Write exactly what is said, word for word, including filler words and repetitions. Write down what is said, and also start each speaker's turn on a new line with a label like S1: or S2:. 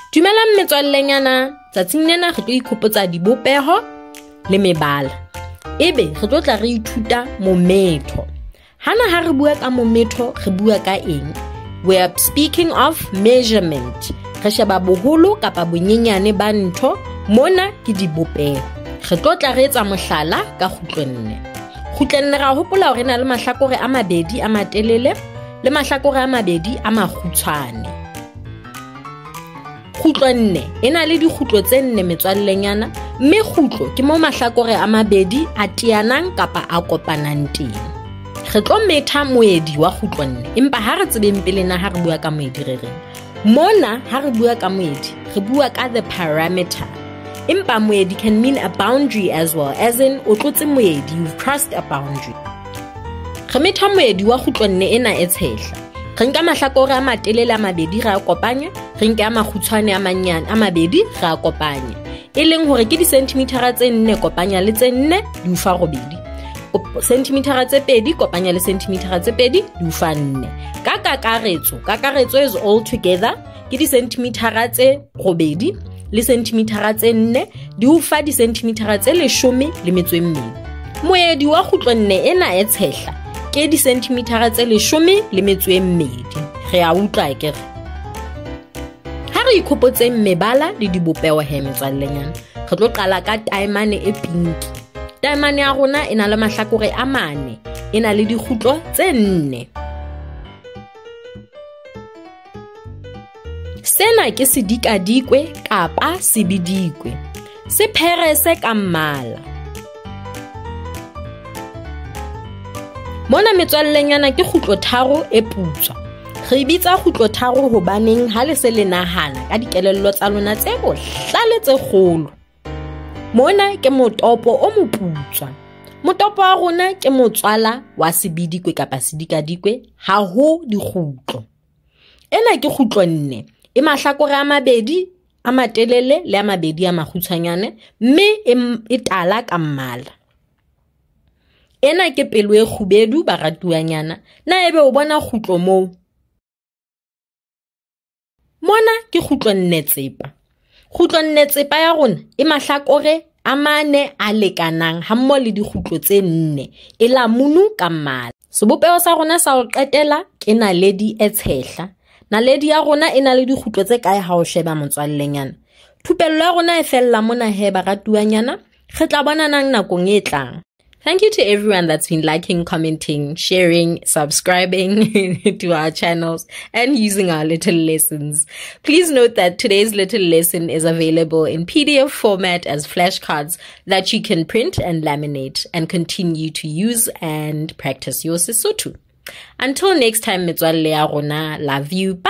S1: Dumelang metswallenyana, tsatsing lena re tlo ikhopotsa dibopeho le mebala. Ebe re tlo tla re ithuta mometho. Hana ha re bua ka mometho, re bua ka eng? We are speaking of measurement. Re sheba boholo kapa bonyenyane ba ntho, mona ke dibopeho. Re tlo tla re etsa mohlala ka kgutlonne. Kgutlonne ra hopola hore na le mahlakore a mabedi a matelele le mahlakore a mabedi a makgutshwane. Kgutlonne ena le dikgutlo tse nne metswallenyana, mme kgutlo ke mo mahlakore a mabedi a teanang kapa a kopanang teng. Re tlo metha moedi wa kgutlonne, empa ha re tsebeng pele na ha re bua ka moedi re reng. Mona ha re bua ka moedi, re bua ka the parameter. Empa moedi can mean a boundary as well, as in o tlotse moedi, you've crossed a boundary. Re metha moedi wa kgutlonne ena e tshehla. Re nka mahlakore a matelele a mabedi ra kopanya, re nka a makgutshwane a manyane a mabedi ra kopanya. E leng hore ke disentimetara tse nne kopanya le tse nne di ufa robedi. Sentimetara tse pedi kopanya le sentimetara tse pedi di ufa nne. Ka kakaretso, kakaretso is all together ke disentimetara tse robedi le sentimetara tse nne di ufa disentimetara tse leshome le metso e mmedi. Moedi wa kgutlonne ena e tshehla ke disentimetara tse leshome le metso e mmedi. Re a utlwa ke re. Ha re ikhopotseng mebala le dibopeho he metswallenyana, re tlo qala ka taemane e pinki. Taemane ya rona ena le mahlakore a mane, ena le dikgutlo tse nne. Sena ke sedikadikwe kapa sebidikwe. Se pherese ka mmala. Mona metswallenyana ke kgutlo tharo e putswa. Re bitsa kgutlo tharo hobaneng ha le se le nahana ka dikelello tsa lona tse bohlale tse kgolo. Mona ke motopo o moputswa. Motopo wa rona ke motswala wa sebidikwe kapa sedikadikwe, ha ho dikgutlo. Ena ke kgutlonne, e mahlakore a mabedi a matelele le a mabedi a makgutshwanyane, mme e tala ka mmala. Ena ke pelo e kgubedu baratuanyana, na ebe o bona kgutlo moo. Mona ke kgutlonne tsepa. Kgutlonne tsepa ya rona e mahlakore a mane a lekanang hammo le dikgutlo tse nne, e lamunu ka mmala. Sebopeho sa rona sa ho qetela ke naledi e tshehla. Naledi ya rona ena le dikgutlo tse kae ha o sheba motswallenyana. Thupello ya rona e fella mona he baratuanyana. Re tla bona nang nakong e tlang. Thank you to everyone that's been liking, commenting, sharing, subscribing to our channels and using our little lessons. Please note that today's little lesson is available in P D F format as flashcards that you can print and laminate and continue to use and practice your Sesotho. Until next time, metswalle ya rona, love you. Bye.